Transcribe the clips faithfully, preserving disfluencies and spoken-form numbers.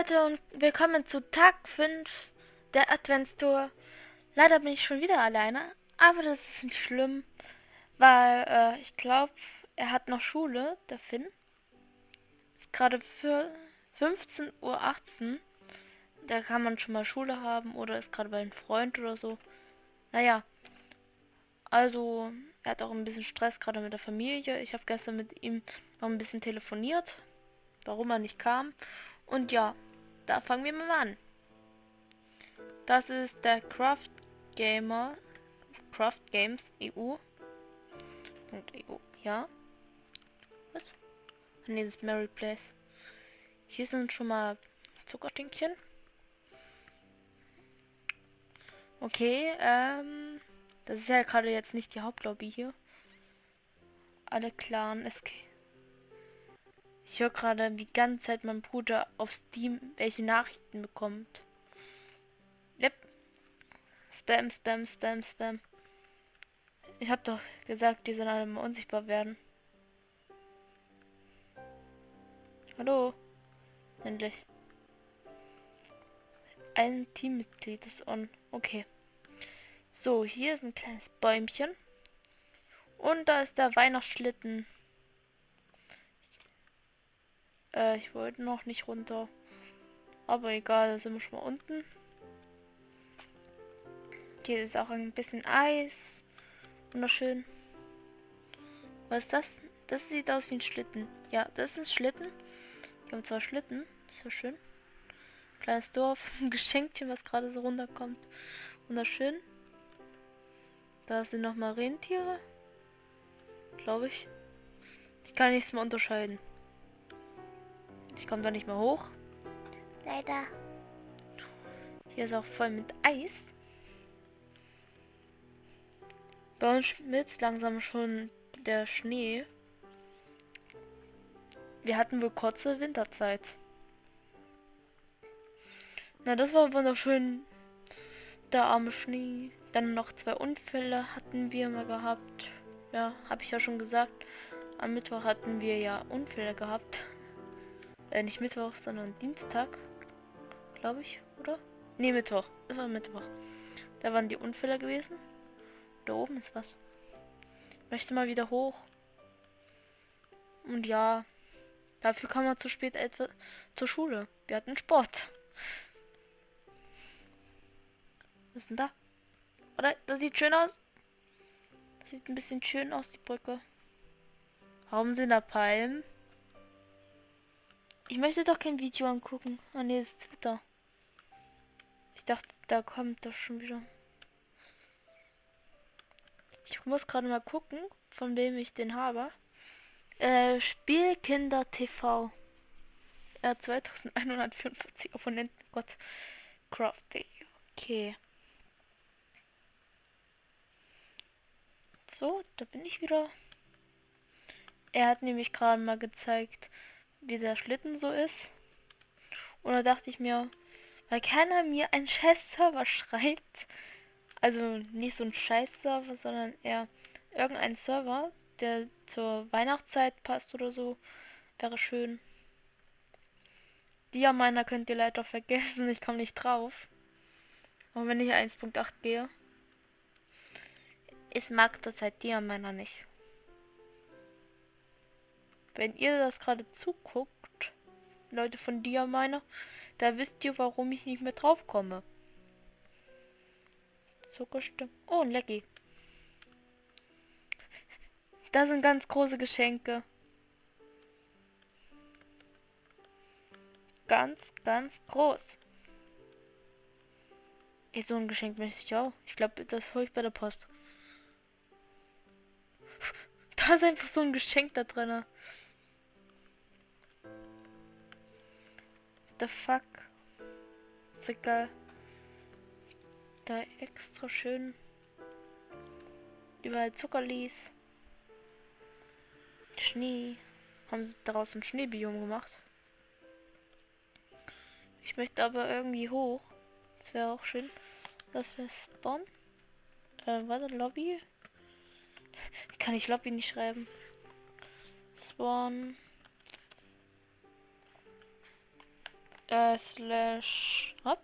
Leute und willkommen zu Tag fünf der Adventstour. Leider bin ich schon wieder alleine, aber das ist nicht schlimm, weil äh, ich glaube, er hat noch Schule, der Finn. Ist gerade für fünfzehn Uhr achtzehn. Da kann man schon mal Schule haben oder ist gerade bei einem Freund oder so. Naja, also er hat auch ein bisschen Stress gerade mit der Familie. Ich habe gestern mit ihm noch ein bisschen telefoniert, warum er nicht kam. Und ja, da fangen wir mal an. Das ist der Craft Gamer, Craft Games E U. .eu. Ja. Was? Ne, das ist Merry Place. Hier sind schon mal Zuckerstückchen. Okay, ähm, das ist ja gerade jetzt nicht die Hauptlobby hier. Alle Clan S K. Ich höre gerade die ganze Zeit mein Bruder auf Steam welche Nachrichten bekommt. Yep. Spam, Spam, Spam, Spam. Ich hab doch gesagt, die sollen alle mal unsichtbar werden. Hallo? Endlich. Ein Teammitglied ist on. Okay. So, hier ist ein kleines Bäumchen. Und da ist der Weihnachtsschlitten. Äh, ich wollte noch nicht runter. Aber egal, da sind wir schon mal unten. Hier ist auch ein bisschen Eis. Wunderschön. Was ist das? Das sieht aus wie ein Schlitten. Ja, das ist ein Schlitten. Ich habe zwar Schlitten. Ist so schön. Kleines Dorf. Ein Geschenkchen, was gerade so runterkommt. Wunderschön. Da sind noch mal Rentiere. Glaube ich. Ich kann nichts mehr unterscheiden. Ich komme da nicht mehr hoch. Leider. Hier ist auch voll mit Eis. Bei uns schmilzt langsam schon der Schnee. Wir hatten wohl kurze Winterzeit. Na, das war wunderschön. Der arme Schnee. Dann noch zwei Unfälle hatten wir mal gehabt. Ja, habe ich ja schon gesagt. Am Mittwoch hatten wir ja Unfälle gehabt. Äh, nicht Mittwoch, sondern Dienstag. Glaube ich, oder? Ne, Mittwoch. Es war Mittwoch. Da waren die Unfälle gewesen. Da oben ist was. Ich möchte mal wieder hoch. Und ja, dafür kam man zu spät etwa zur Schule. Wir hatten Sport. Was ist denn da? Oder? Das sieht schön aus. Das sieht ein bisschen schön aus, die Brücke. Warum sind da Palmen? Ich möchte doch kein Video angucken. Ah ne, das ist Twitter. Ich dachte, da kommt das schon wieder. Ich muss gerade mal gucken, von wem ich den habe. Äh, Spielkinder T V. Er hat zweitausendeinhundertvierundvierzig Abonnenten. Gott. Crafty. Okay. So, da bin ich wieder. Er hat nämlich gerade mal gezeigt, wie der Schlitten so ist. Und da dachte ich mir, weil keiner mir einen Scheiß-Server schreibt, also nicht so ein Scheiß-Server, sondern eher irgendein Server, der zur Weihnachtszeit passt oder so, wäre schön. Diaminer könnt ihr leider vergessen, ich komme nicht drauf. Und wenn ich eins Punkt acht gehe. Ich mag das halt Diaminer nicht. Wenn ihr das gerade zuguckt, Leute von Diaminer, da wisst ihr, warum ich nicht mehr drauf komme. Zuckerstück. Oh, ein Lecky. Das sind ganz große Geschenke. Ganz, ganz groß. Ey, so ein Geschenk möchte ich auch. Ich glaube, das hole ich bei der Post. Da ist einfach so ein Geschenk da drin. The fuck. Ist egal. Da extra schön. Überall Zuckerlis. Schnee. Haben sie daraus ein Schneebiom gemacht. Ich möchte aber irgendwie hoch. Das wäre auch schön. Das wäre Spawn. Äh, warte, Lobby. Kann ich Lobby nicht schreiben. Spawn. Äh, slash ab.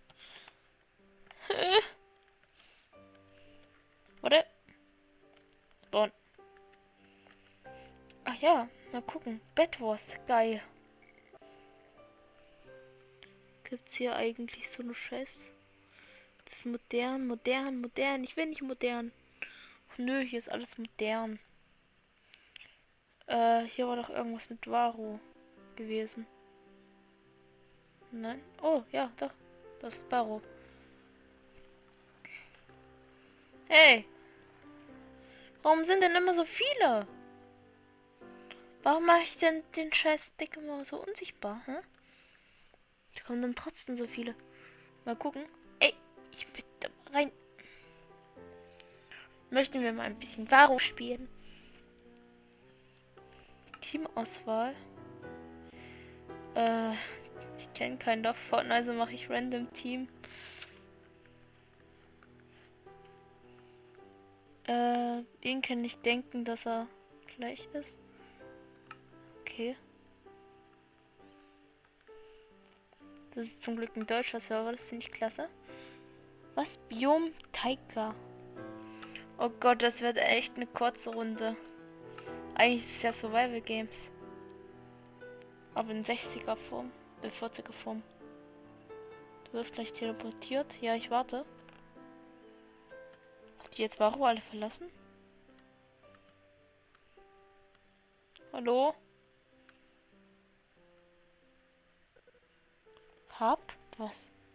Warte. Spawn. Ach ja, mal gucken. Bed Wars, geil. Gibt's hier eigentlich so eine Scheiß? Das ist modern, modern, modern. Ich will nicht modern. Ach, nö, hier ist alles modern. Äh, hier war doch irgendwas mit Varo gewesen. Nein? Oh, ja, doch. Das ist Varo. Hey! Warum sind denn immer so viele? Warum mache ich denn den scheiß Deck immer so unsichtbar, hä? Da kommen dann trotzdem so viele. Mal gucken. Ey, ich möchte rein. Möchten wir mal ein bisschen Varo spielen? Teamauswahl. Äh, ich kenne keinen davon, also mache ich Random Team. Äh, den kann ich denken, dass er gleich ist. Okay. Das ist zum Glück ein deutscher Server, das finde ich klasse. Was? Biom Taika. Oh Gott, das wird echt eine kurze Runde. Eigentlich ist es ja Survival Games. Aber in sechziger Form, äh vierziger Form. Du wirst gleich teleportiert. Ja, ich warte. Habt ihr jetzt Varo alle verlassen? Hallo? Hab? Was?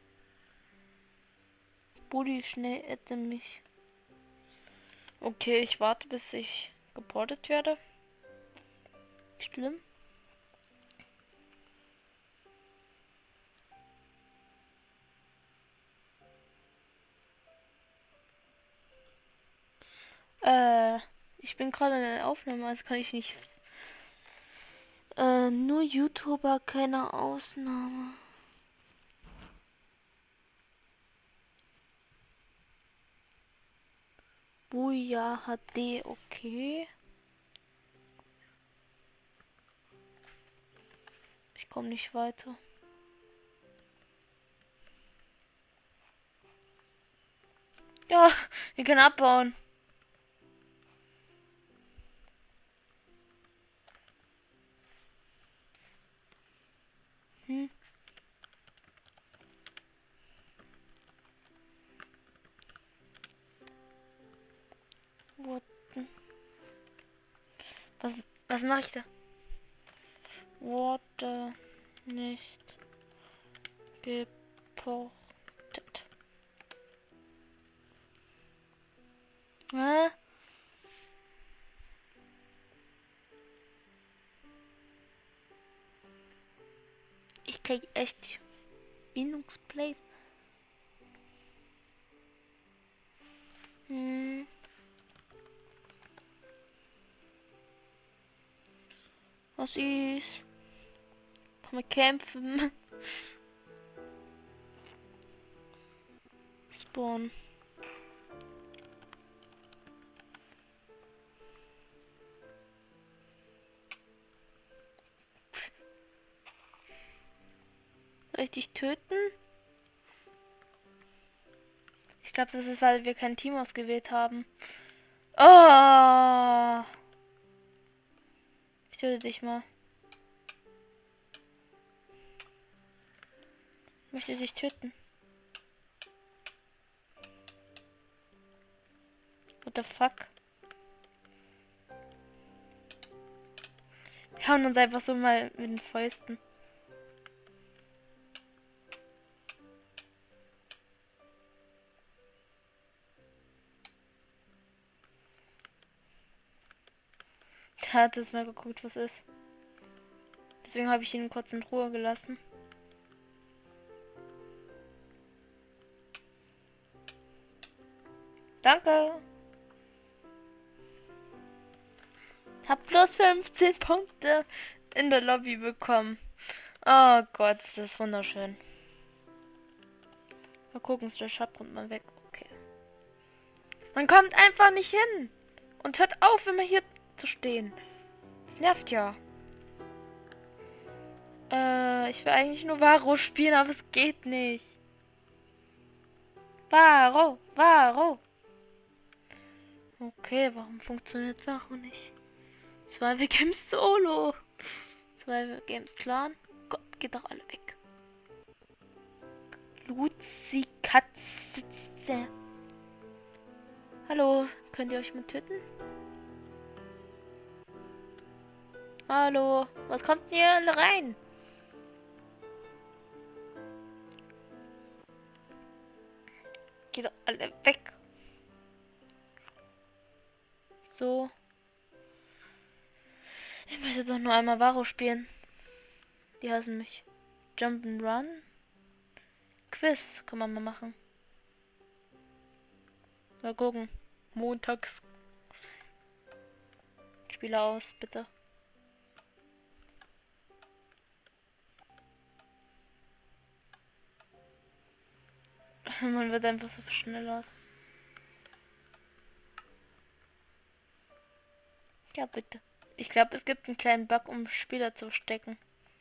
Buddy, schnell adde mich. Okay, ich warte, bis ich geportet werde. Schlimm. Äh, ich bin gerade in der Aufnahme, also kann ich nicht. Äh, nur YouTuber, keine Ausnahme. Buja H D, okay. Ich komme nicht weiter. Ja, wir können abbauen. Hm. What? Was, was mache ich da? Wurde nicht geportet. Hä? Ich krieg echt Bindungsplay. Hm. Was ist? Kann man kämpfen? Spawn. Soll ich dich töten? Ich glaube, das ist, weil wir kein Team ausgewählt haben. Oh! Ich töte dich mal. Ich möchte dich töten. What the fuck? Wir hauen uns einfach so mal mit den Fäusten. Der hat es mal geguckt, was ist. Deswegen habe ich ihn kurz in Ruhe gelassen. Danke. Hab plus fünfzehn Punkte in der Lobby bekommen. Oh Gott, ist das wunderschön. Mal gucken, ist der Schatgrund mal weg. Okay. Man kommt einfach nicht hin. Und hört auf, immer hier zu stehen. Das nervt ja. Äh, ich will eigentlich nur Varo spielen, aber es geht nicht. Varo, Varo. Okay, warum funktioniert Varo nicht? Zwei Games Solo. Zwei Games Clan. Gott, geht doch alle weg. Luzi Katze. Hallo, könnt ihr euch mal töten? Hallo, was kommt denn hier alle rein? Geht doch alle weg. So. Ich möchte doch nur einmal Varo spielen. Die hassen mich. Jump'n'Run. Quiz kann man mal machen. Mal gucken. Montags. Spiele aus, bitte. Man wird einfach so schneller. Ja, bitte. Ich glaube, es gibt einen kleinen Bug, um Spieler zu stecken.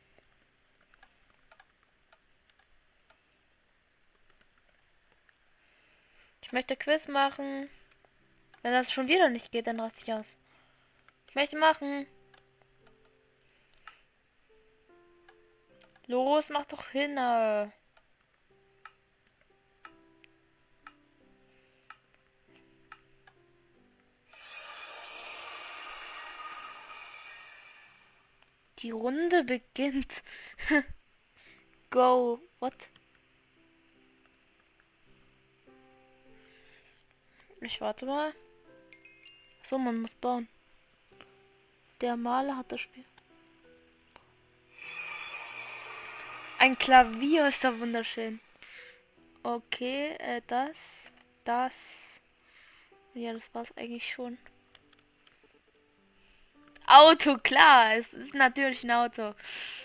Ich möchte Quiz machen. Wenn das schon wieder nicht geht, dann raste ich aus. Ich möchte machen. Los, mach doch hin. Äh. Die Runde beginnt. Go. What? Ich warte mal. So, man muss bauen. Der Maler hat das Spiel. Ein Klavier ist da wunderschön. Okay, äh, das, das. Ja, das war's eigentlich schon. Auto, klar, es ist natürlich ein Auto.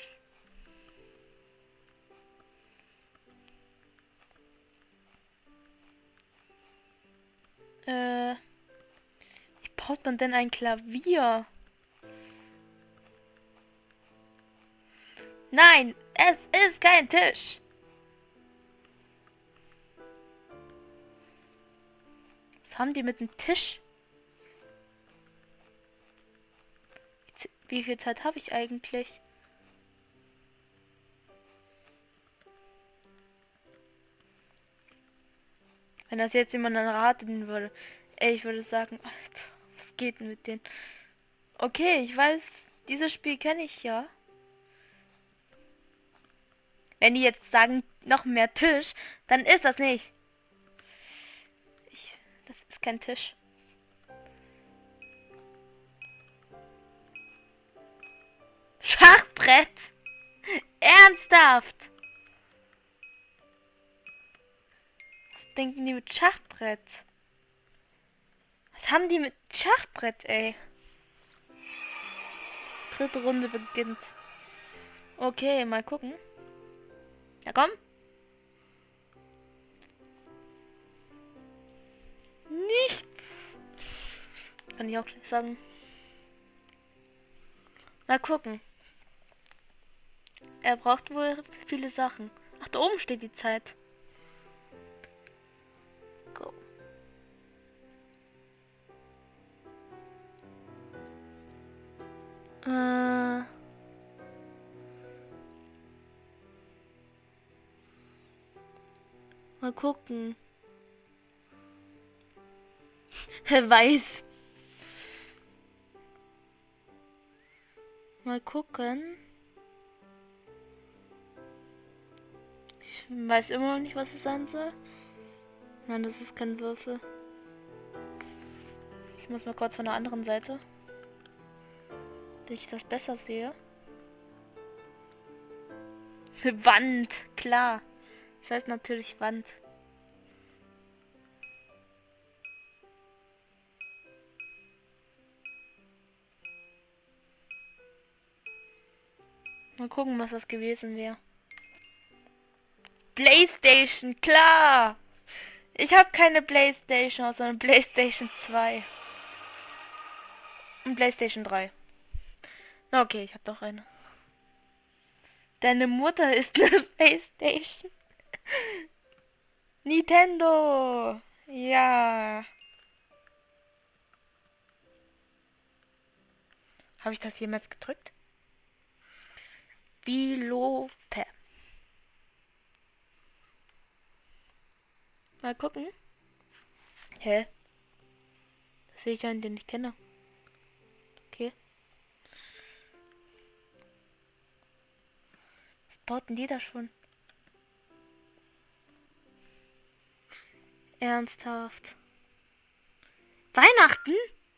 Äh, wie baut man denn ein Klavier? Nein, es ist kein Tisch. Was haben die mit dem Tisch? Wie viel Zeit habe ich eigentlich? Wenn das jetzt jemand raten würde. Ey, ich würde sagen, Alter, was geht denn mit denen? Okay, ich weiß, dieses Spiel kenne ich ja. Wenn die jetzt sagen, noch mehr Tisch, dann ist das nicht. Ich, das ist kein Tisch. Schachbrett! Ernsthaft! Was denken die mit Schachbrett? Was haben die mit Schachbrett, ey? Dritte Runde beginnt. Okay, mal gucken. Ja, komm. Nichts. Kann ich auch gleich sagen. Mal gucken. Er braucht wohl viele Sachen. Ach, da oben steht die Zeit. Go. Äh... Mal gucken. Weiß. Mal gucken. Ich weiß immer noch nicht, was es sein soll. Nein, das ist kein Würfel. Ich muss mal kurz von der anderen Seite, dass ich das besser sehe. Wand, klar. Das heißt natürlich Wand. Mal gucken, was das gewesen wäre. PlayStation, klar! Ich habe keine PlayStation, sondern PlayStation zwei. Und PlayStation drei. Na okay, ich habe doch eine. Deine Mutter ist eine PlayStation. Nintendo. Ja. Habe ich das jemals gedrückt? Bilope. Mal gucken. Hä? Das sehe ich einen, den ich kenne. Okay. Was bauten die da schon? Ernsthaft. Weihnachten?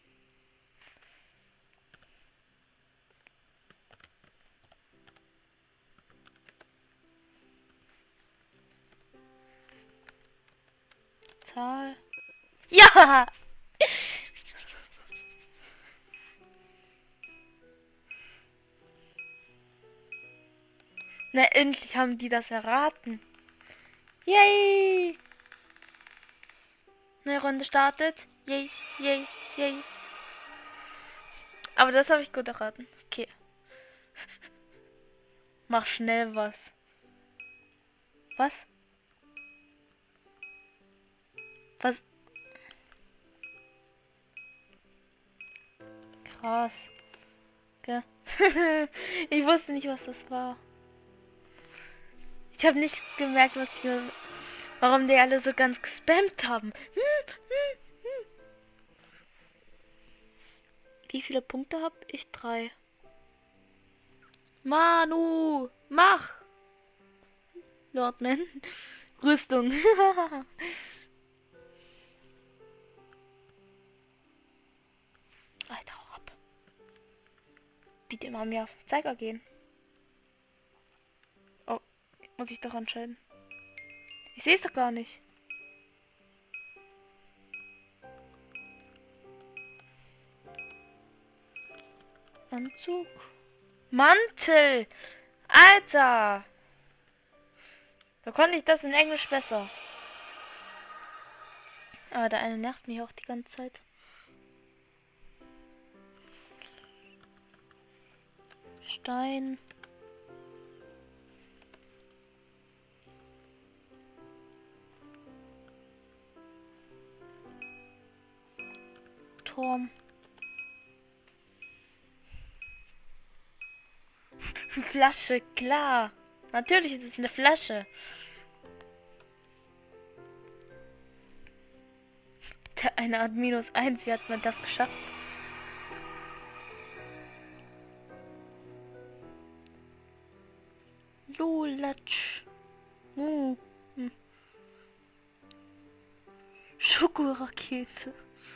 Zahl. Ja! Na, endlich haben die das erraten. Yay! Neue Runde startet. Yay, yay, yay. Aber das habe ich gut erraten. Okay. Mach schnell was. Was? Was? Krass. Okay. Ich wusste nicht, was das war. Ich habe nicht gemerkt, was die, warum die alle so ganz gespammt haben. Hm, hm, hm. Wie viele Punkte habe ich? Drei. Manu, mach! Lordman. Rüstung. Alter, hau ab. Bitte immer mehr auf den Zeiger gehen. Oh, muss ich doch entscheiden. Ich sehe es doch gar nicht. Anzug. Mantel! Alter! Da konnte ich das in Englisch besser. Aber der eine nervt mich auch die ganze Zeit. Stein. Turm. Flasche, klar. Natürlich ist es eine Flasche. Der eine hat minus eins. Wie hat man das geschafft? Lulatsch. Uh. Hm. Schokorakete.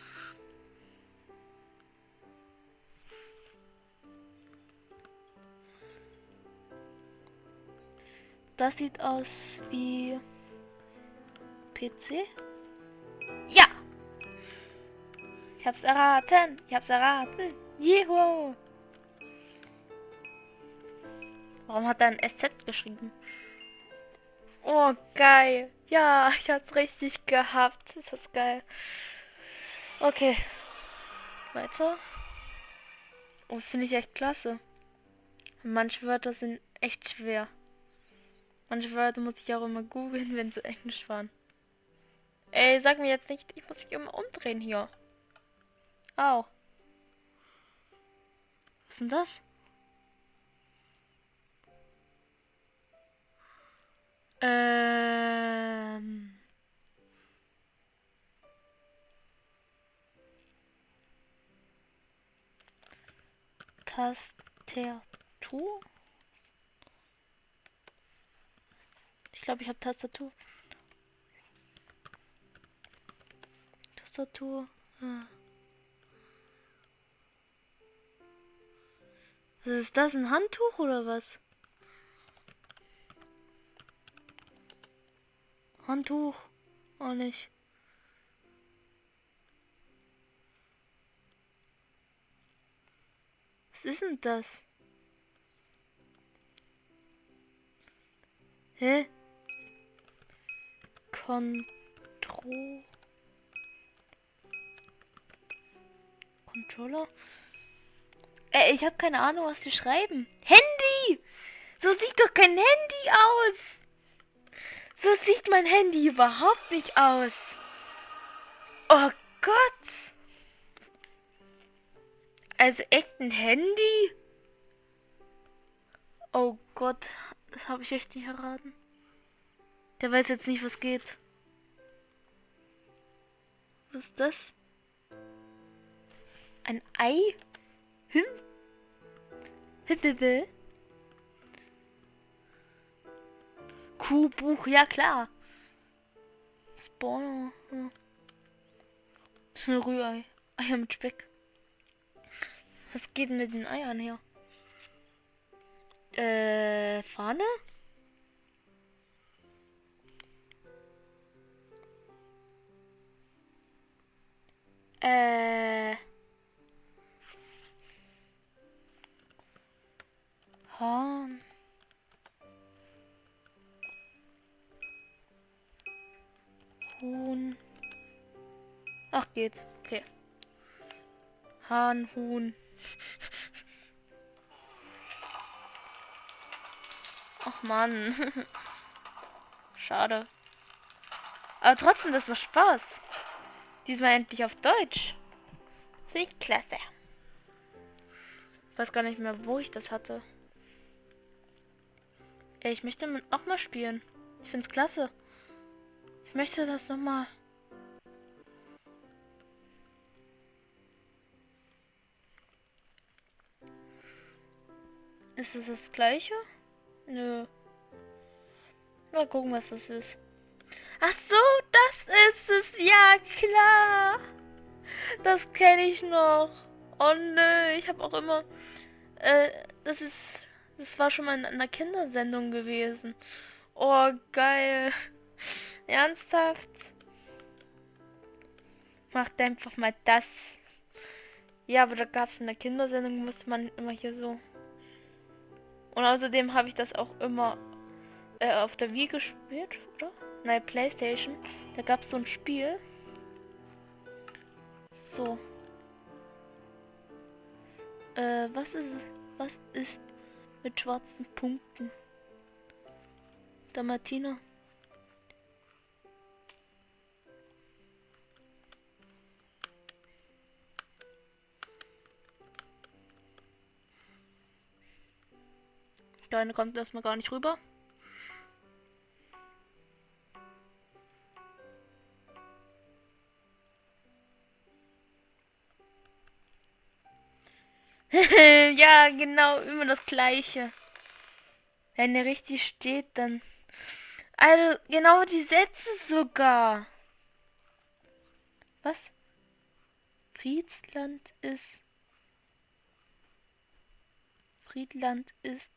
Das sieht aus wie P C. Ja! Ich hab's erraten. Ich hab's erraten. Juhu! Warum hat er ein S Z geschrieben? Oh, geil. Ja, ich hab's richtig gehabt. Ist das geil. Okay. Weiter. Oh, das finde ich echt klasse. Manche Wörter sind echt schwer. Manche Wörter muss ich auch immer googeln, wenn sie Englisch waren. Ey, sag mir jetzt nicht, ich muss mich immer umdrehen hier. Au. Was ist denn das? Ähm... Tastatur? Ich glaube, ich habe Tastatur. Tastatur. Ah. Was ist das? Ein Handtuch oder was? Handtuch. Auch nicht. Was ist denn das? Hä? Kontro... Controller? Ey, ich habe keine Ahnung, was die schreiben. Handy! So sieht doch kein Handy aus. So sieht mein Handy überhaupt nicht aus. Oh Gott. Also echt ein Handy? Oh Gott, das habe ich echt nicht erraten. Der weiß jetzt nicht, was geht. Was ist das? Ein Ei? Hm? Hippebe? Kuhbuch, ja klar. Spawner. Ja. Das ist ein Rührei. Eier mit Speck. Was geht denn mit den Eiern her? Äh, Fahne? Äh... Hahn. Huhn. Ach, geht. Okay. Hahn, Huhn. Ach Mann. Schade. Aber trotzdem, das war Spaß. Diesmal endlich auf Deutsch. Das finde ich klasse. Ich weiß gar nicht mehr, wo ich das hatte. Ey, ich möchte auch mal spielen. Ich finde es klasse. Ich möchte das nochmal. Ist es das gleiche? Nö. Mal gucken, was das ist. Ach so, das ist es. Ja, klar. Das kenne ich noch. Oh nö, ich habe auch immer... Äh, das ist... Das war schon mal in einer Kindersendung gewesen. Oh, geil. Ernsthaft? Macht einfach mal das. Ja, aber da gab es in der Kindersendung, musste man immer hier so... Und außerdem habe ich das auch immer äh, auf der Wii gespielt, oder? Nein, PlayStation. Da gab es so ein Spiel. So. Äh, was ist was ist mit schwarzen Punkten? Da Martina. Deine kommt erstmal gar nicht rüber. Ja, genau, immer das gleiche. Wenn er richtig steht, dann... Also, genau die Sätze sogar. Was? Friedland ist... Friedland ist...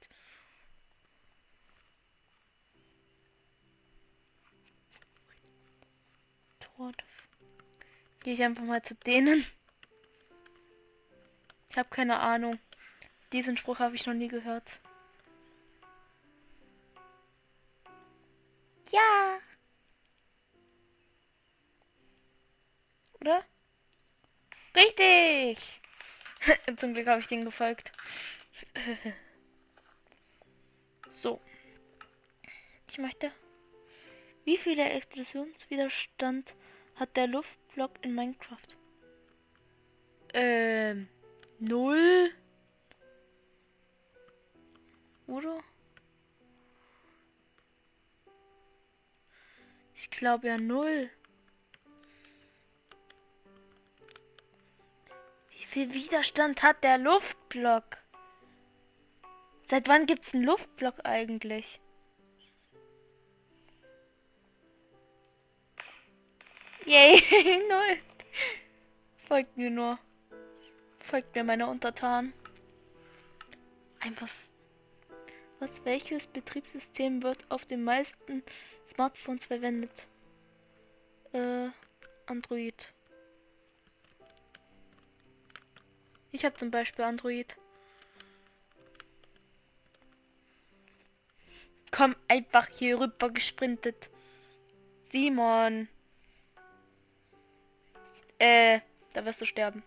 Tot. Gehe ich einfach mal zu denen. Ich habe keine Ahnung. Diesen Spruch habe ich noch nie gehört. Ja. Oder? Richtig. Zum Glück habe ich den gefolgt. So. Ich möchte... Wie viel Explosionswiderstand hat der Luftblock in Minecraft? Ähm... Null? Oder? Ich glaube ja null. Wie viel Widerstand hat der Luftblock? Seit wann gibt's einen Luftblock eigentlich? Yay, null. Folgt mir nur. Folgt mir meine Untertanen. Einfach... Was, welches Betriebssystem wird auf den meisten Smartphones verwendet? Äh, Android. Ich habe zum Beispiel Android. Komm einfach hier rüber gesprintet. Simon. Äh, da wirst du sterben.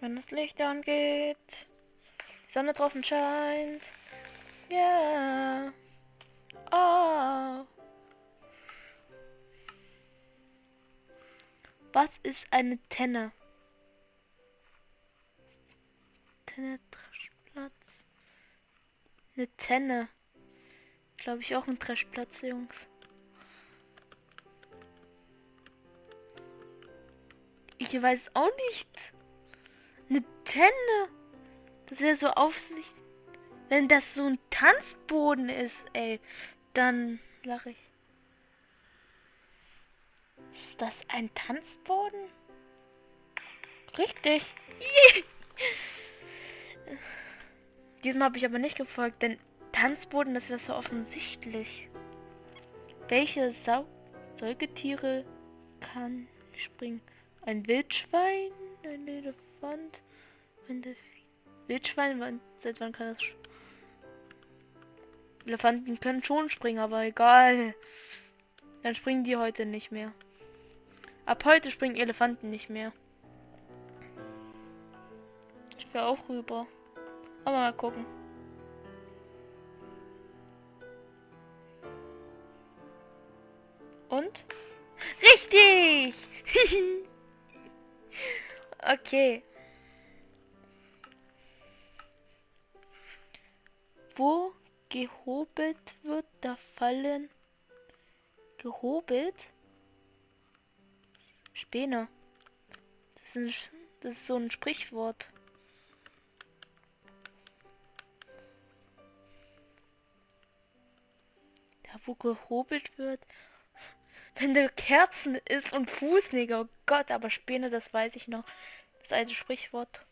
Wenn das Licht angeht, die Sonne draußen scheint. Ja. Oh. Was ist eine Tenne? Tenne, Trashplatz. Eine Tenne. Glaube ich auch ein Trashplatz, Jungs. Ich weiß auch nicht. Eine Tenne. Das wäre so Aufsicht. Wenn das so ein Tanzboden ist, ey, dann lache ich. Ist das ein Tanzboden? Richtig. Diesmal habe ich aber nicht gefolgt, denn Tanzboden, das wäre so offensichtlich. Welche Sau Säugetiere kann springen? Ein Wildschwein, ein Elefant, ein Delfin. Wildschwein, wann, seit wann kann das? Elefanten können schon springen, aber egal. Dann springen die heute nicht mehr. Ab heute springen Elefanten nicht mehr. Ich will auch rüber. Aber mal gucken. Und? Richtig! Okay. Wo gehobelt wird, da fallen... Gehobelt? Späne. Das ist, ein, das ist so ein Sprichwort. Da wo gehobelt wird... Wenn der Kerzen ist und Fußnägel, oh Gott, aber Späne, das weiß ich noch. Das alte Sprichwort.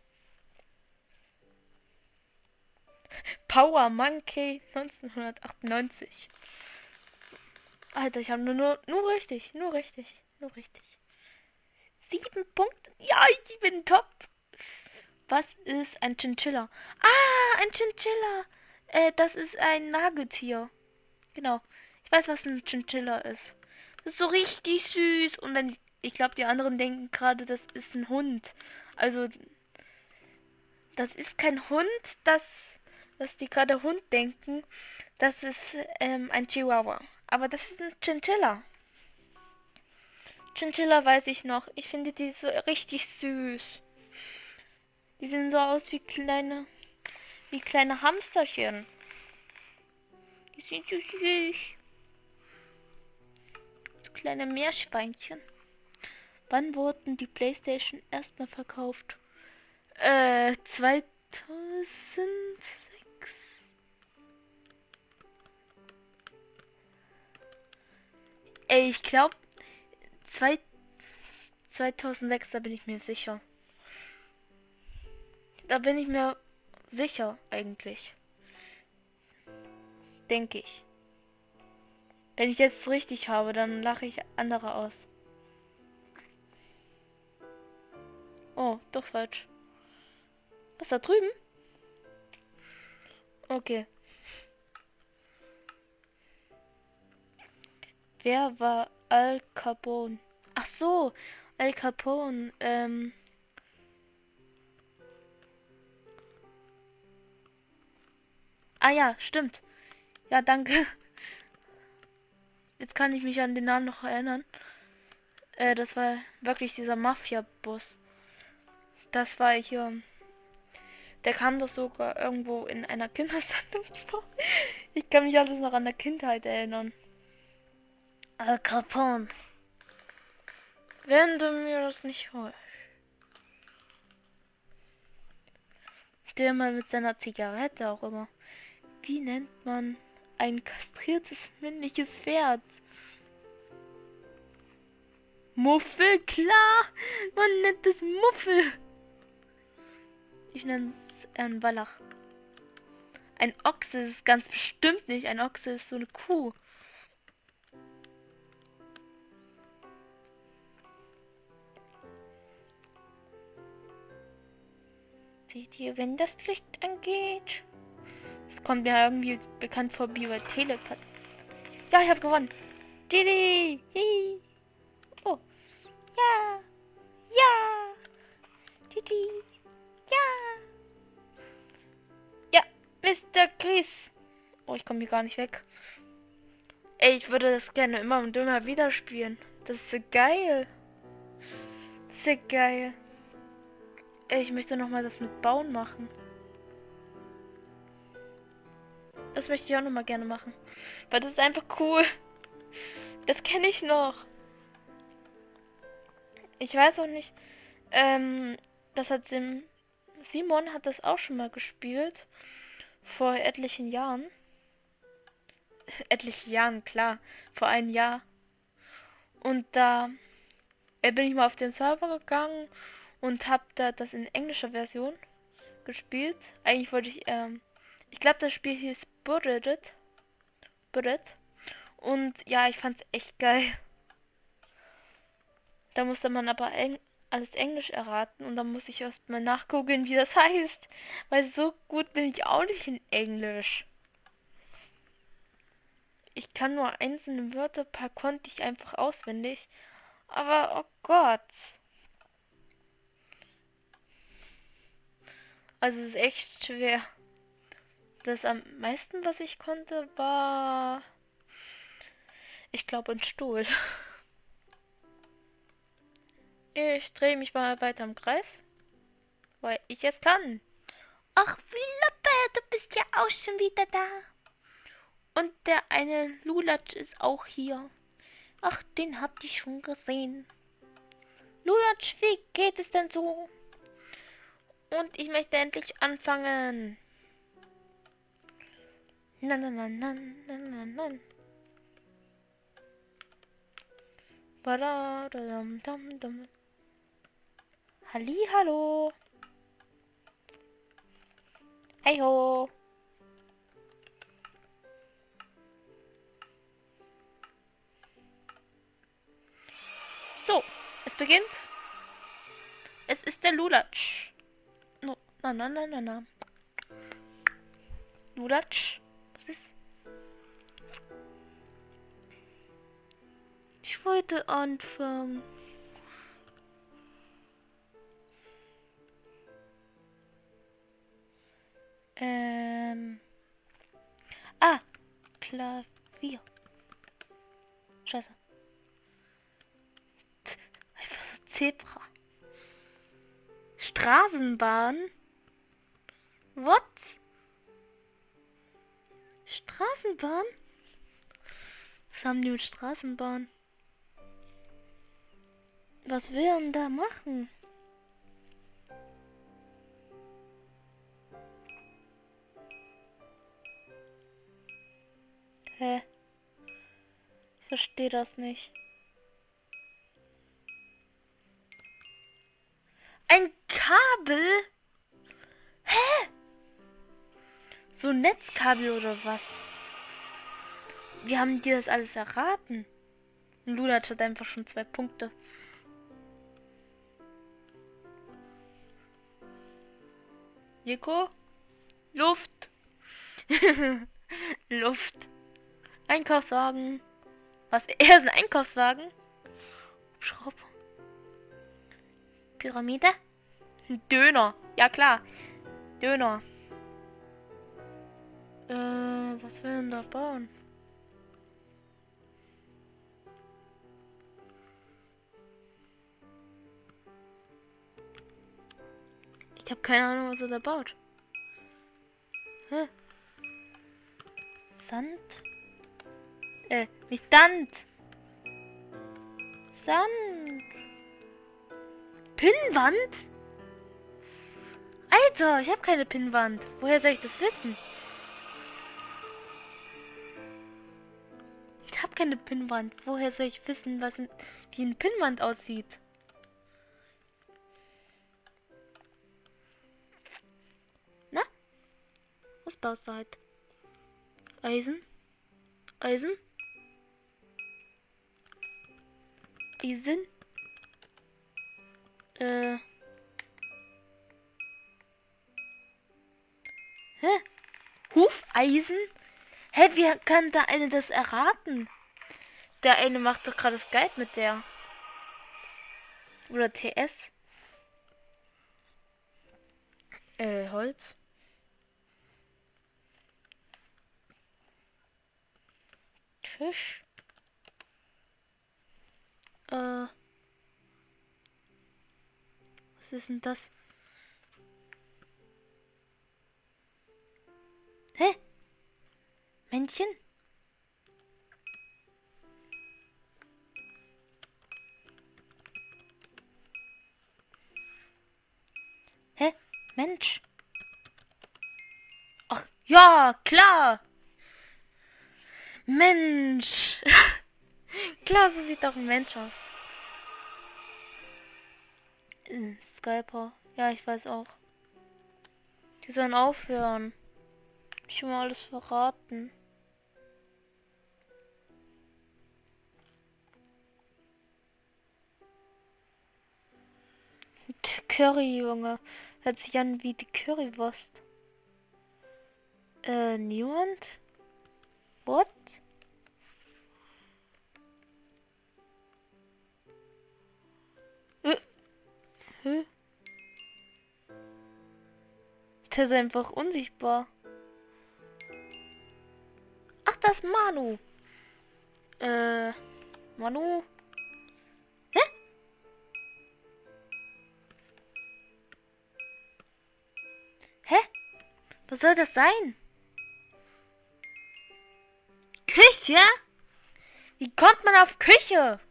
Power Monkey neunzehnhundertachtundneunzig. Alter, ich habe nur, nur, nur richtig, nur richtig, nur richtig. Sieben Punkte. Ja, ich bin top. Was ist ein Chinchilla? Ah, ein Chinchilla. Äh, das ist ein Nagetier. Genau. Ich weiß, was ein Chinchilla ist. Das ist so richtig süß. Und dann, ich glaube, die anderen denken gerade, das ist ein Hund. Also, das ist kein Hund, das, was die gerade Hund denken. Das ist ähm, ein Chihuahua. Aber das ist ein Chinchilla. Chinchilla weiß ich noch. Ich finde die so richtig süß. Die sehen so aus wie kleine, wie kleine Hamsterchen. Die sind so süß. So kleine Meerschweinchen. Wann wurden die PlayStation erstmal verkauft? Äh, zweitausendsechs. Ey, ich glaube, zweitausendsechs, da bin ich mir sicher. Da bin ich mir sicher, eigentlich. Denke ich. Wenn ich jetzt richtig habe, dann lache ich andere aus. Oh, doch falsch. Was da drüben? Okay. Wer war Al Capone? Ach so, Al Capone, ähm... Ah ja, stimmt. Ja, danke. Jetzt kann ich mich an den Namen noch erinnern. Äh, das war wirklich dieser Mafia-Bus. Das war hier. Der kam doch sogar irgendwo in einer Kindersendung vor. Ich kann mich alles noch an der Kindheit erinnern. Al Capone. Wenn du mir das nicht holst. Der mal mit seiner Zigarette auch immer. Wie nennt man ein kastriertes männliches Pferd? Muffel, klar! Man nennt es Muffel! Ich nenne es ein Wallach. Ein Ochse ist es ganz bestimmt nicht. Ein Ochse ist so eine Kuh. Seht ihr, wenn das Licht angeht? Das kommt mir irgendwie bekannt vor wie bei Telepath. Ja, ich habe gewonnen. Didi! Hi. Oh. Ja. Ja. Didi. Ja. Ja, Mister Chris. Oh, ich komme hier gar nicht weg. Ey, ich würde das gerne immer und immer wieder spielen. Das ist so geil. Das ist ja geil. Ey, ich möchte nochmal das mit Bauen machen. Das möchte ich auch nochmal gerne machen. Weil das ist einfach cool. Das kenne ich noch. Ich weiß auch nicht. Ähm, das hat Sim Simon hat das auch schon mal gespielt. Vor etlichen Jahren. Etliche Jahren, klar. Vor einem Jahr. Und da äh, bin ich mal auf den Server gegangen und habe da das in englischer Version gespielt. Eigentlich wollte ich, ähm, ich glaube das Spiel hieß Bullet. Bullet. Und ja, ich fand's echt geil. Da musste man aber eng alles Englisch erraten und dann muss ich erst mal nachgucken, wie das heißt. Weil so gut bin ich auch nicht in Englisch. Ich kann nur einzelne Wörter, paar konnte ich einfach auswendig. Aber oh Gott. Also es ist echt schwer. Das am meisten, was ich konnte, war... Ich glaube ein Stuhl. Ich drehe mich mal weiter im Kreis. Weil ich es kann. Ach, wie Loppe, du bist ja auch schon wieder da. Und der eine Lulatsch ist auch hier. Ach, den habt ihr schon gesehen. Lulatsch, wie geht es denn so? Und ich möchte endlich anfangen. Nein, nein, nein, nein, nein, nein, nein. Badadadam-dam-dam. Halli, hallo. Hey ho. So, es beginnt. Es ist der Lulatsch. No, na, na, na, na, na. Lulatsch. Was ist? Ich wollte anfangen. Ähm. Ah, Klavier. Scheiße. Einfach so Zebra. Straßenbahn? What? Straßenbahn? Was haben die mit Straßenbahn? Was will er denn da machen? Hä? Ich verstehe das nicht. Ein Kabel? Hä? So ein Netzkabel oder was? Wie haben die das alles erraten? Luna hat einfach schon zwei Punkte. Nico? Luft. Luft. Einkaufswagen. Was? Er ist ein Einkaufswagen? Schraub. Pyramide? Ein Döner. Ja klar. Döner. Äh, was will denn da bauen? Ich habe keine Ahnung, was er da baut. Hä? Sand? Äh, nicht Sand. Sand. Pinnwand? Alter, ich habe keine Pinnwand. Woher soll ich das wissen? Ich habe keine Pinnwand. Woher soll ich wissen, was ein, wie eine Pinnwand aussieht? Na? Was baust du halt? Eisen? Eisen? Eisen? Äh. Hä? Hufeisen? Hä, wie kann da eine das erraten? Der eine macht doch gerade das Guide mit der. Oder T S. Äh, Holz. Fisch. Äh. Was ist denn das? Hä? Männchen? Hä? Mensch? Ach, ja, klar! Mensch! Klar, so sieht doch ein Mensch aus. Äh, Skyper. Ja, ich weiß auch. Die sollen aufhören. Ich will mal alles verraten. Curry, Junge. Hört sich an wie die Currywurst. Äh, niemand? What? Äh, hä? Der ist einfach unsichtbar. Ach, das ist Manu. Äh, Manu? Hä? Hä? Was soll das sein? Küche? Wie kommt man auf Küche?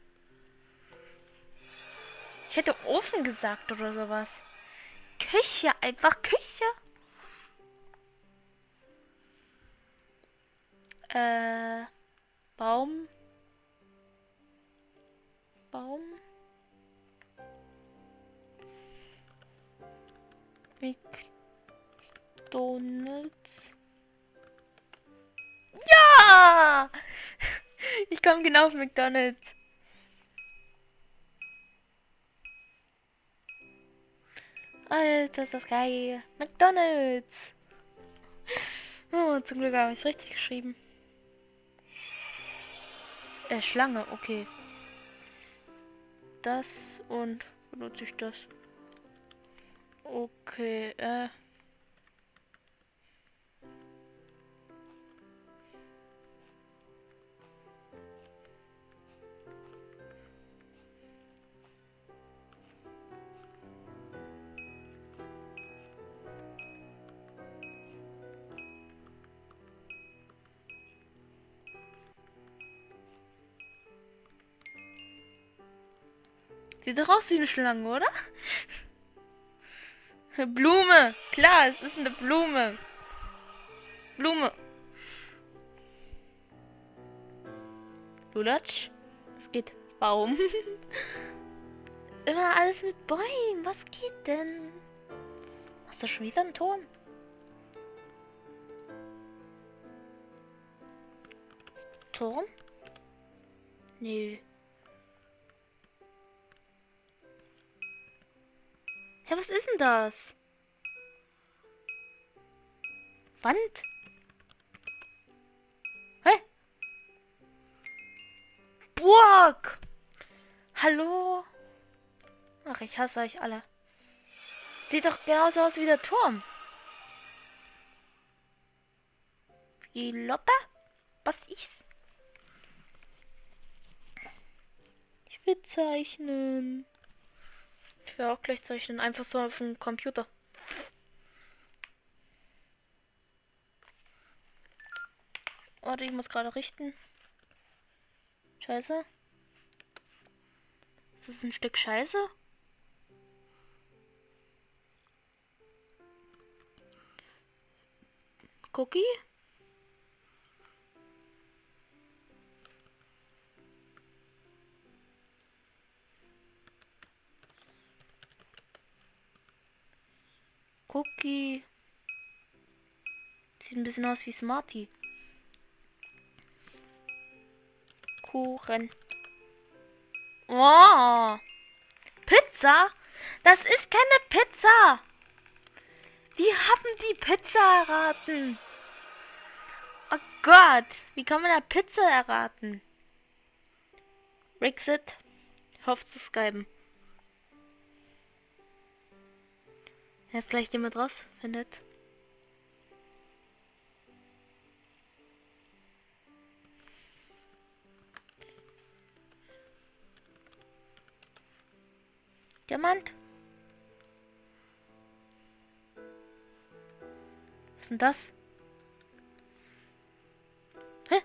Ich hätte Ofen gesagt oder sowas. Küche, einfach Küche. Äh, Baum. Baum. McDonald's. Ja! Ich komme genau auf McDonald's. Alter, ist das geil. McDonald's. Oh, zum Glück habe ich es richtig geschrieben. Äh, Schlange, okay. Das und benutze ich das. Okay, äh. Sieht doch aus wie eine Schlange, oder? Blume! Klar, es ist eine Blume. Blume. Lulatsch. Es geht. Baum. Immer alles mit Bäumen. Was geht denn? Hast du schon wieder einen Turm? Turm? Nee. Hä, was ist denn das? Wand? Hä? Burg! Hallo? Ach, ich hasse euch alle. Sieht doch genauso aus wie der Turm. Die Loppe? Was ist? Ich will zeichnen. Ich will auch gleich zeichnen. Einfach so auf dem Computer. Warte, ich muss gerade richten. Scheiße. Ist das ein Stück Scheiße? Cookie? Cookie. Sieht ein bisschen aus wie Smarty. Kuchen. Oh. Pizza? Das ist keine Pizza. Wie haben die Pizza erraten? Oh Gott. Wie kann man da Pizza erraten? Rixit. Ich hoffe zu skypen. Jetzt gleich jemand rausfindet. Jemand? Was ist denn das? Hä?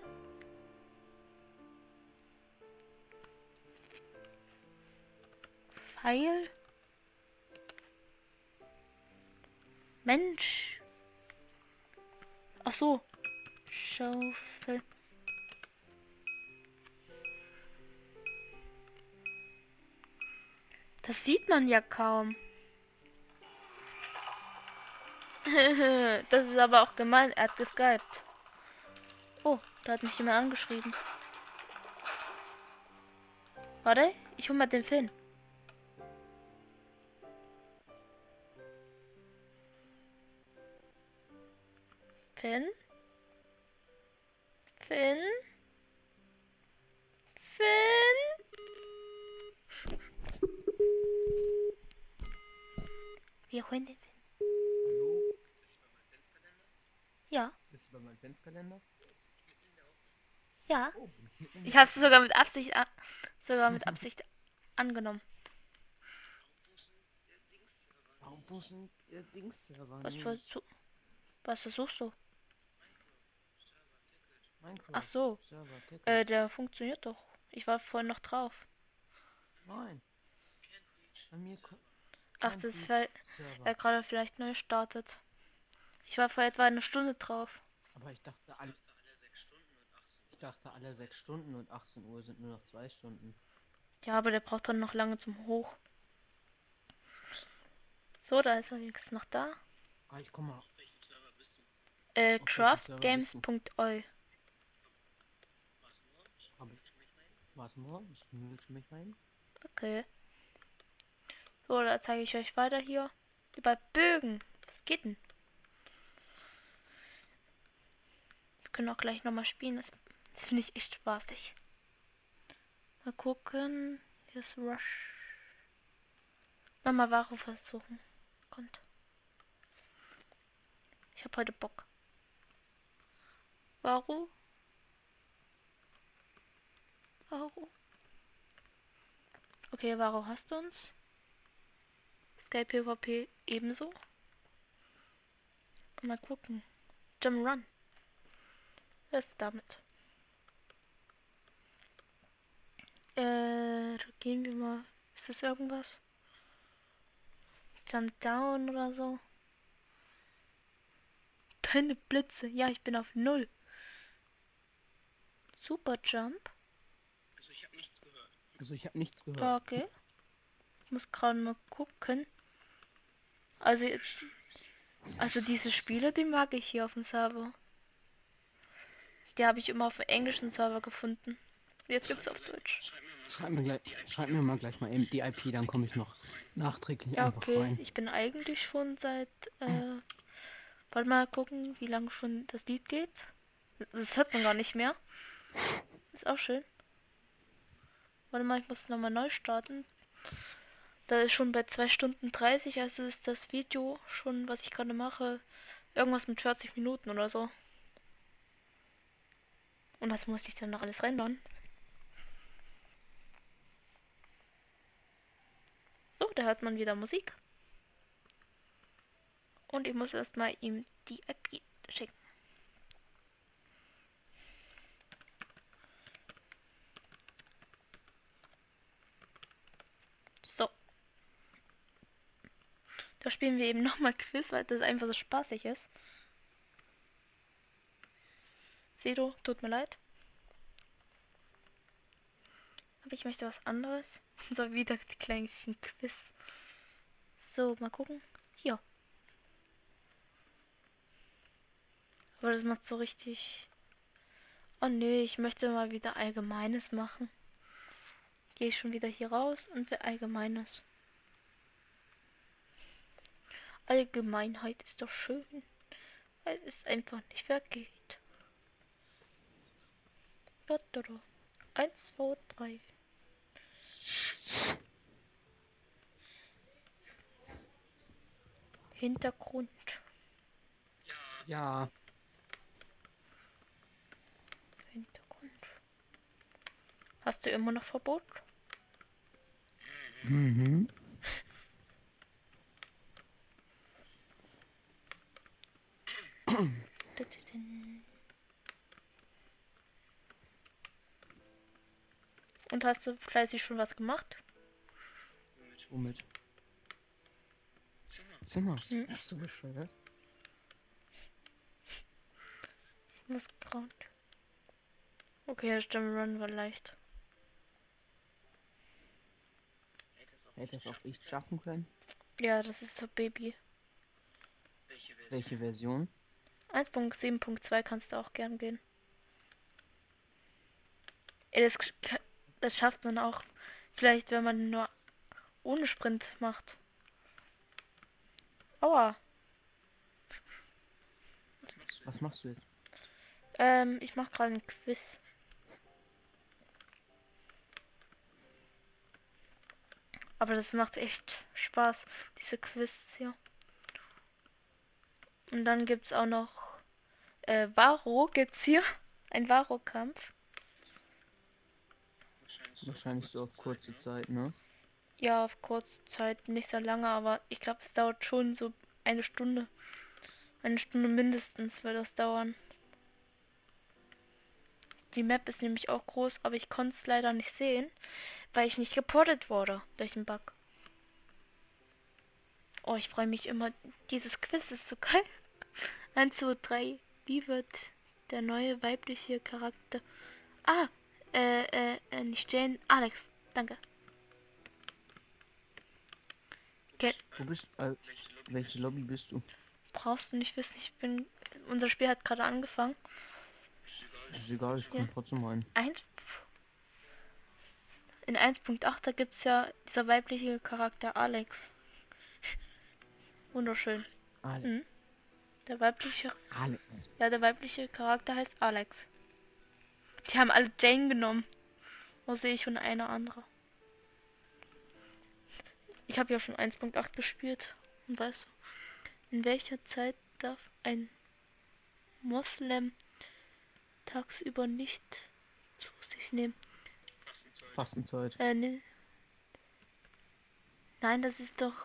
Pfeil? Mensch. Ach so. Schaufel. Das sieht man ja kaum. Das ist aber auch gemein. Er hat geskypt. Oh, da hat mich jemand angeschrieben. Warte, ich hol mal den Finn. Finn? Finn? Finn? Wir holen den Finn. Hallo? Ja. Bist du beim Adventskalender? Ja. Oh, Ich habe es sogar mit Absicht an sogar mit Absicht angenommen. Warum funktioniert der Dings-Server Was nicht? versuch was versuchst du? Minecraft Ach so. Server Ticket. Äh, der funktioniert doch. Ich war vorhin noch drauf. Nein. Bei mir ko- Ach, kein das ist Free weil Server. er gerade vielleicht neu startet. Ich war vor etwa eine Stunde drauf. Aber ich dachte alle Ich dachte alle sechs Stunden und achtzehn Uhr sind nur noch zwei Stunden. Ja, aber der braucht dann noch lange zum Hoch. So, da ist er jetzt noch da. Ah, ich komme mal. Äh, Auf welchem craftgames Server punkt eu. Hab ich. Warte mal, ich mute mich ein. Okay. So, da zeige ich euch weiter hier. Über Bögen. Was geht denn? Wir können auch gleich nochmal spielen. Das, das finde ich echt spaßig. Mal gucken. Hier ist Rush. Nochmal Ware versuchen. Kommt. Ich habe heute Bock. Warum? Warum? Okay, Varo hast du uns. Sky PvP ebenso. Mal gucken. Jump Run. Was ist damit? Äh, da gehen wir mal. Ist das irgendwas? Jump Down oder so? Keine Blitze. Ja, ich bin auf null. Super Jump. Also ich habe nichts gehört. Also ich habe nichts gehört. Okay. Ich muss gerade mal gucken. Also jetzt, also diese Spiele, die mag ich hier auf dem Server. Die habe ich immer auf dem englischen Server gefunden. Jetzt gibt's auf Deutsch. Schreib mir, gleich, schreib mir mal gleich mal eben die I P, dann komme ich noch nachträglich Ja, einfach okay. rein. Ich bin eigentlich schon seit, äh, wollte mal gucken, wie lange schon das Lied geht. Das hört man gar nicht mehr. Ist auch schön. Warte mal, ich muss nochmal neu starten. Da ist schon bei zwei Stunden dreißig, also ist das Video schon, was ich gerade mache, irgendwas mit vierzig Minuten oder so. Und das muss ich dann noch alles reinbauen. So, da hört man wieder Musik. Und ich muss erstmal ihm die I P schicken. So. Da spielen wir eben nochmal Quiz, weil das einfach so spaßig ist. Sedo, tut mir leid. Aber ich möchte was anderes. So, wieder die kleinen Quiz. So, mal gucken. Hier. Aber das macht so richtig... Oh nee, ich möchte mal wieder Allgemeines machen. Gehe ich schon wieder hier raus und will Allgemeines. Allgemeinheit ist doch schön, weil es einfach nicht vergeht. Eins, zwei, drei. Hintergrund. Ja. Hintergrund. Hast du immer noch Verbot? Mhm. Und hast du fleißig schon was gemacht? Womit? Zimmer. Hm. Bist du bescheuert? Ich muss gerade. Okay, der Stimmenrun war leicht. Hätte es auch ich schaffen können? Ja, das ist so Baby. Welche Version? eins Punkt sieben Punkt zwei kannst du auch gern gehen. Ey, das, das schafft man auch. Vielleicht, wenn man nur ohne Sprint macht. Aua. Was machst du jetzt? Ähm, ich mach gerade ein Quiz. Aber das macht echt Spaß, diese Quiz hier. Und dann gibt's auch noch äh, Varo gibt's hier. Ein Varo-Kampf. Wahrscheinlich so auf kurze Zeit, ne? Ja, auf kurze Zeit, nicht so lange, aber ich glaube, es dauert schon so eine Stunde. Eine Stunde mindestens wird das dauern. Die Map ist nämlich auch groß, aber ich konnte es leider nicht sehen, weil ich nicht geportet wurde durch den Bug. Oh, ich freue mich immer. Dieses Quiz ist so geil. eins, zwei, drei. Wie wird der neue weibliche Charakter... Ah, äh, äh, äh, nicht Jane. Alex, danke. Ge Wo bist äh, welche Lobby bist du? Brauchst du nicht wissen, ich bin... Unser Spiel hat gerade angefangen. Ist egal, ich Ja. komm trotzdem rein. Eins... In eins Punkt acht, da gibt's ja dieser weibliche Charakter Alex. Wunderschön. Alex. Mhm. Der weibliche... Alex. Ja, der weibliche Charakter heißt Alex. Die haben alle Jane genommen. Außer ich und eine andere. Ich habe ja schon eins Punkt acht gespielt. Und weißt du, in welcher Zeit darf ein Moslem tagsüber nicht zu sich nehmen? Fastenzeit. Äh, ne. Nein, das ist doch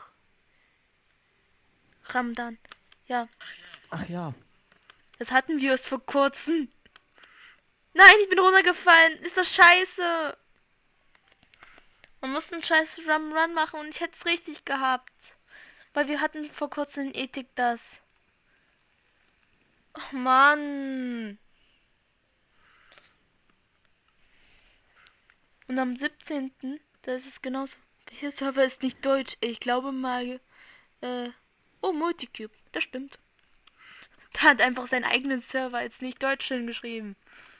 Ramadan. Ja, Ach ja. das hatten wir erst vor kurzem. Nein, ich bin runtergefallen. Ist das scheiße. Man muss einen scheiß Run Run machen und ich hätte es richtig gehabt. Weil wir hatten vor kurzem in Ethik das. Oh Mann. Und am siebzehnten da ist es genauso. Welcher Server ist nicht deutsch? Ich glaube mal, äh, oh, Multicube, das stimmt. Der hat einfach seinen eigenen Server als nicht deutsch hingeschrieben.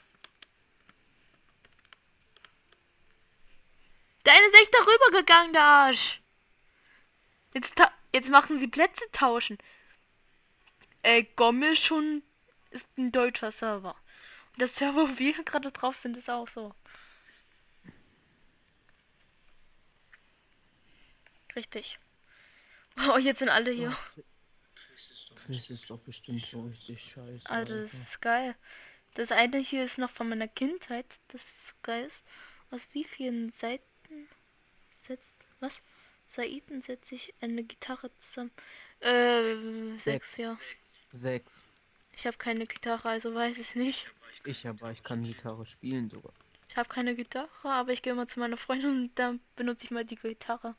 Der eine ist echt darüber gegangen, der Arsch. Jetzt, jetzt machen sie Plätze tauschen. Äh, Gommel schon ist ein deutscher Server. Und das Server, wo wir gerade drauf sind, ist auch so. Richtig. Oh, jetzt sind alle hier. Quiz ist doch bestimmt so richtig scheiße. Also das Alter. ist geil. Das eine hier ist noch von meiner Kindheit. Das ist geil ist. Aus wie vielen Seiten setzt... Was? Saiten setzt sich eine Gitarre zusammen. Äh, sechs, Sechs. ja. Sechs. Ich habe keine Gitarre, also weiß ich nicht. Ich aber, ich kann Gitarre spielen sogar. Ich habe keine Gitarre, aber ich gehe mal zu meiner Freundin und dann benutze ich mal die Gitarre.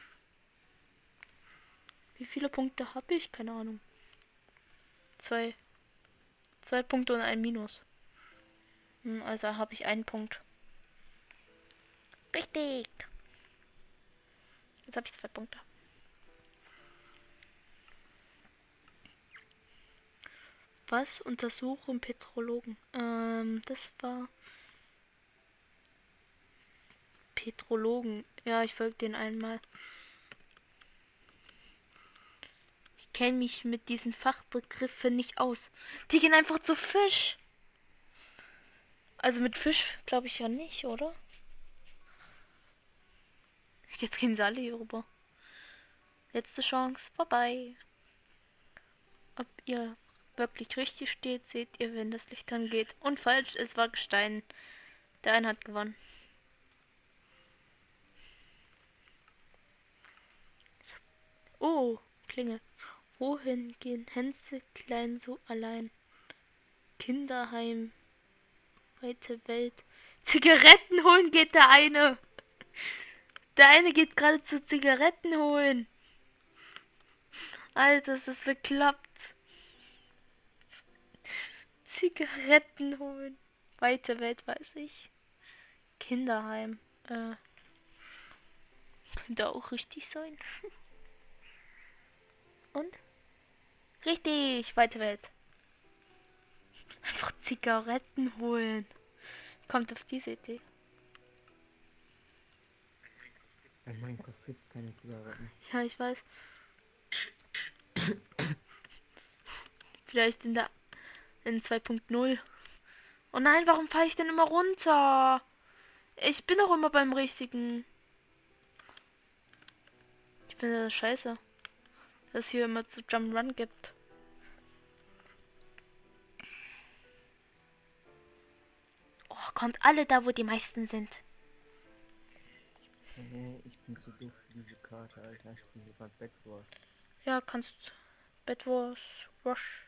Wie viele Punkte habe ich? Keine Ahnung. Zwei. Zwei Punkte und ein Minus. Hm, also habe ich einen Punkt. Richtig. Jetzt habe ich zwei Punkte. Was untersuchen Petrologen? Ähm, das war... Petrologen. Ja, ich folge den einmal. Ich kenne mich mit diesen Fachbegriffen nicht aus. Die gehen einfach zu Fisch. Also mit Fisch glaube ich ja nicht, oder? Jetzt gehen sie alle hier rüber. Letzte Chance, vorbei. ob ihr wirklich richtig steht, seht ihr, wenn das Licht angeht. Und falsch, es war Gestein. Der eine hat gewonnen. Oh, Klingel. Wohin gehen Hänse klein so allein? Kinderheim, weite Welt. Zigaretten holen geht der eine. Der eine geht gerade zu Zigaretten holen. Alter, ist das bekloppt. Zigaretten holen. Weite Welt, weiß ich. Kinderheim. Äh, könnte auch richtig sein. Und? Richtig, weite Welt. Einfach Zigaretten holen. Kommt auf diese Idee. In Minecraft gibt's keine Zigaretten. Ja, ich weiß. Vielleicht in der in zwei Punkt null. Oh nein, warum falle ich denn immer runter? Ich bin doch immer beim richtigen. Ich bin ja scheiße, dass es hier immer zu Jump Run gibt. Oh, kommt alle da, wo die meisten sind. Nee, ich bin zu doof für diese Karte, Alter. Ich bin hier gerade Bed Wars. Ja, kannst. Bed Wars, Rush.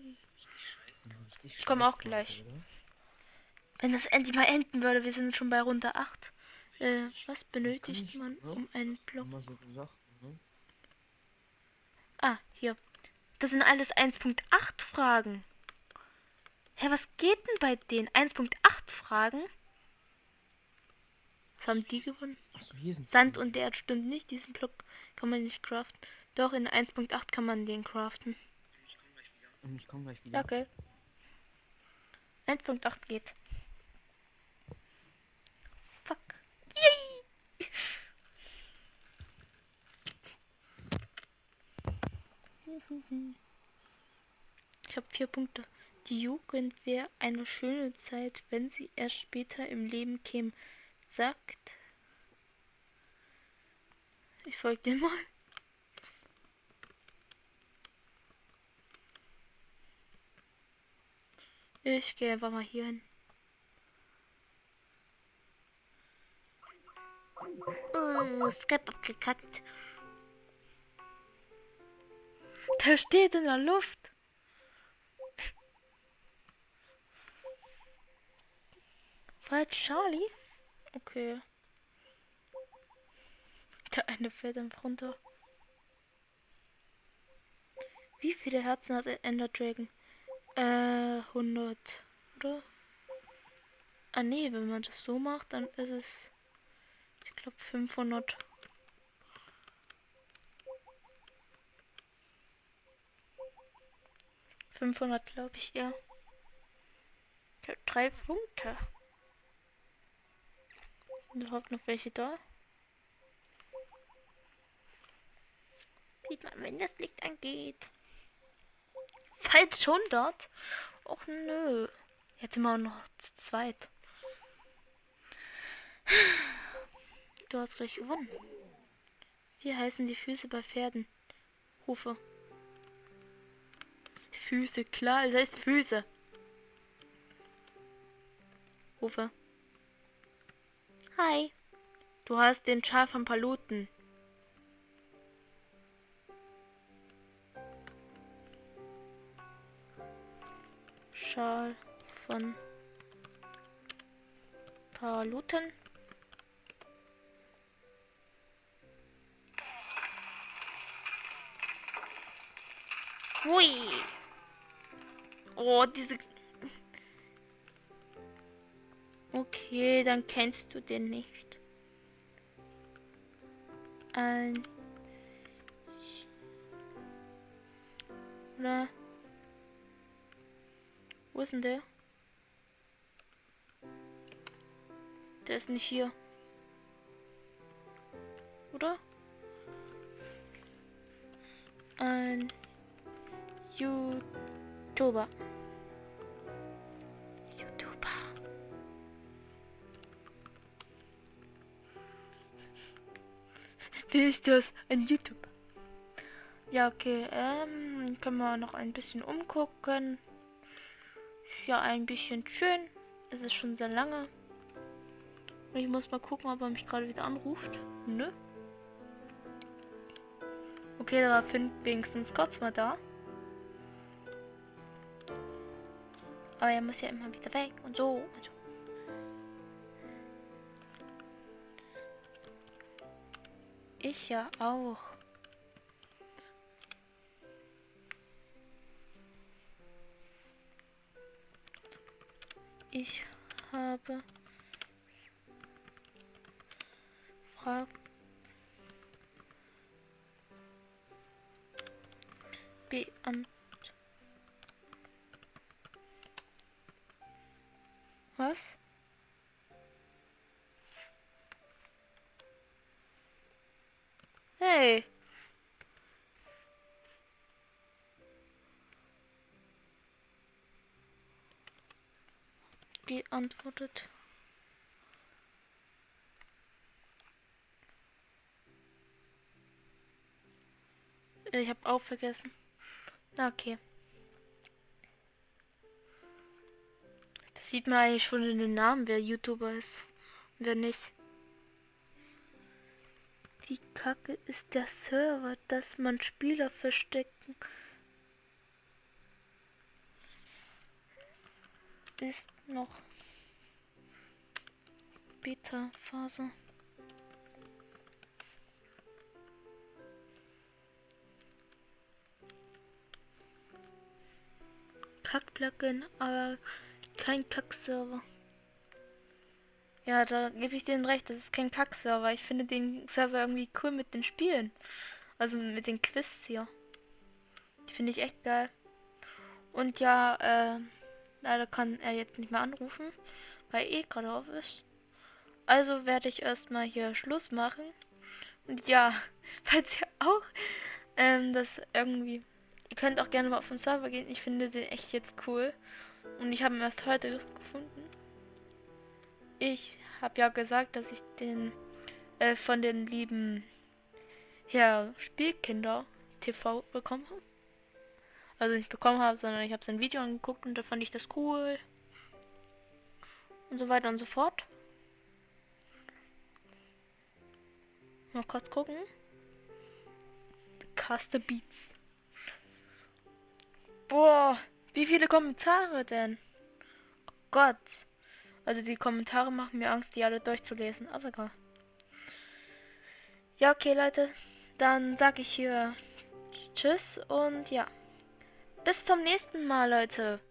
Ich komme auch gleich. Oder? Wenn das endlich mal enden würde, wir sind schon bei Runde acht. Äh, was benötigt man, ne? um einen Block? So gesagt, ne? Ah, hier. Das sind alles eins Punkt acht Fragen. Hä, was geht denn bei denen? eins Punkt acht Fragen? Was haben die gewonnen? Achso, hier sind Sand und Erd stimmt nicht. Diesen Block kann man nicht craften. Doch, in eins Punkt acht kann man den craften. Ich komme gleich wieder. Okay. eins Punkt acht geht. Fuck. Yay! Ich habe vier Punkte. Die Jugend wäre eine schöne Zeit, wenn sie erst später im Leben käme, sagt. Ich folge dir mal. Ich gehe einfach mal hier hin. Oh, Skype abgekackt. Der steht in der Luft. War jetzt Charlie? Okay. Der eine fällt einfach runter. Wie viele Herzen hat der Ender Dragon? Äh, hundert, oder? Ah nee, wenn man das so macht, dann ist es, ich glaube, fünfhundert. fünfhundert, glaube ich, eher. Ich habe drei Punkte. Sind überhaupt noch welche da? Sieht man, wenn das Licht angeht. Falls schon dort? Och nö. Jetzt sind wir auch noch zu zweit. Du hast gleich gewonnen. Wie heißen die Füße bei Pferden? Hufe. Füße, klar, das heißt Füße. Hufe. Hi. Du hast den Schal von Paluten. Schal von Paluten. Hui. Oh, diese... Okay, dann kennst du den nicht. Ein... Oder... Wo ist denn der? Der ist nicht hier. Oder? Ein... YouTuber. YouTuber. Wer ist das? Ein YouTuber. Ja, okay, ähm, können wir noch ein bisschen umgucken. Ja, ein bisschen schön. Es ist schon sehr lange. Ich muss mal gucken, ob er mich gerade wieder anruft. Nö. Okay, da war Finn wenigstens kurz mal da. Aber er muss ja immer wieder weg und so. Also. Ich ja auch. Ich habe Frage beantwortet. Was? Hey. Beantwortet. Ich habe auch vergessen. Okay. Das sieht man eigentlich schon in den Namen, wer YouTuber ist. Wer nicht. Wie kacke ist der Server, dass man Spieler verstecken ist noch Beta-Phase. Kack-Plugin, aber kein Kack-Server. Ja, da gebe ich denen recht, das ist kein Kack-Server. Ich finde den Server irgendwie cool mit den Spielen. Also mit den Quiz hier. Die finde ich echt geil. Und ja, äh, leider kann er jetzt nicht mehr anrufen, weil eh gerade auf ist. Also werde ich erstmal hier Schluss machen. Und ja, falls ihr auch ähm, das irgendwie... Ihr könnt auch gerne mal auf den Server gehen. Ich finde den echt jetzt cool. Und ich habe ihn erst heute gefunden. Ich habe ja gesagt, dass ich den äh, von den lieben ja, Spielkinder T V bekommen habe. Also nicht bekommen habe, sondern ich habe sein Video angeguckt und da fand ich das cool. Und so weiter und so fort. Mal kurz gucken. Caster Beats. Boah, wie viele Kommentare denn? Oh Gott. Also die Kommentare machen mir Angst, die alle durchzulesen. Aber egal. Ja, okay, Leute. Dann sag ich hier Tschüss und ja. Bis zum nächsten Mal, Leute.